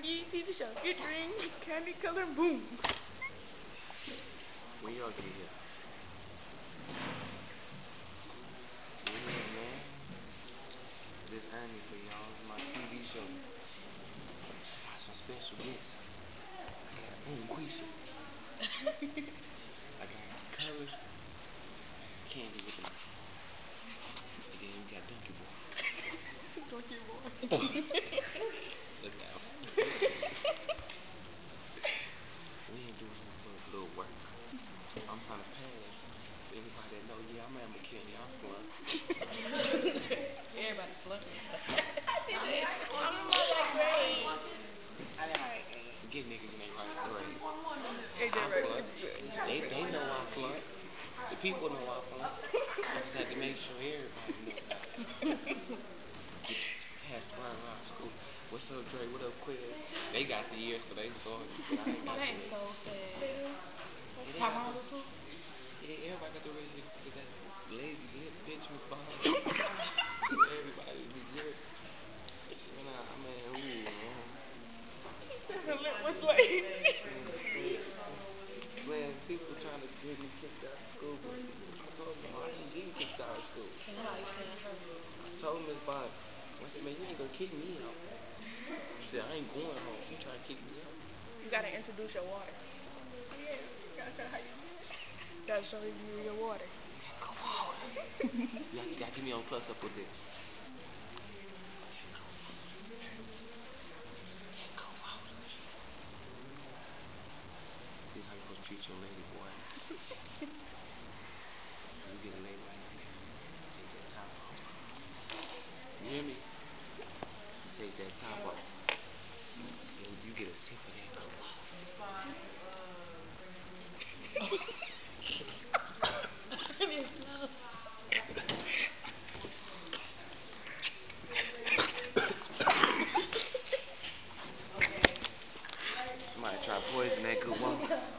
Nike TV show featuring Candy Color Boom. When y'all get here? Yeah, man. This Ernie for y'all. It's my TV show. Got some special guests. I got Quisha. I got Color. Candy with me. And then we got Donkey Boy. Donkey Boy. Look out. We ain't doing nothing but a little work. I'm trying to pass. Anybody that know, yeah, I'm at McKinney. I'm flunk. Everybody flunking. Forget niggas in their right grade. They know I flunk. The people know I flunk. I just had to make sure everybody knows that. Pass around school. What's up, Dre? What up, Quiz? They got the year, so they saw it. But I ain't got That is so sad. Tomorrow too? Yeah, everybody got the lazy lip bitch was behind. Everybody be good. Man, ooh, man. Her lip was lazy. Man, people trying to get me kicked out of school, but I told them I ain't getting kicked out of school. I told Miss Bobby, I said, man, you ain't gonna kick me out. She said, I ain't going home. You trying to kick me out? You gotta introduce your water. Yeah, you gotta show how you do it. You gotta show you your water. Come on. You gotta give me on close up with this. This is how you supposed to treat your lady, boys. You get a lady like this, take that top off. You hear me? You take that top off. And you get a sip of that coke. Somebody try to poison that good water.